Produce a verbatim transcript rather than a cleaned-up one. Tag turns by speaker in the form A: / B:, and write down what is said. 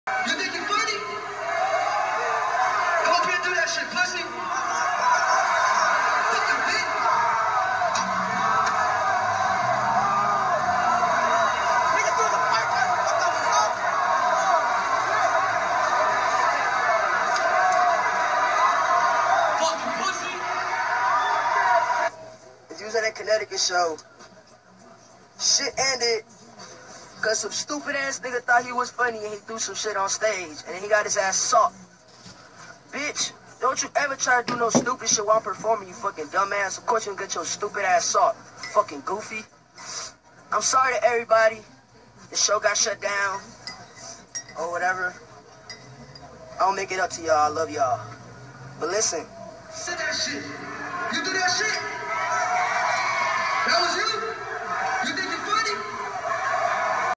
A: You think you funny? Come up here and do that shit, pussy. Fucking bitch. Nigga do the fuck. What the fuck? Fucking pussy. If you was at that Connecticut show, shit ended because some stupid ass nigga thought he was funny and he threw some shit on stage and then he got his ass socked. Bitch, don't you ever try to do no stupid shit while I'm performing, you fucking dumbass. Of course you gonna get your stupid ass socked, fucking goofy. I'm sorry to everybody. The show got shut down or whatever. I'll make it up to y'all. I love y'all. But listen. Say that shit. You do that shit? That was you?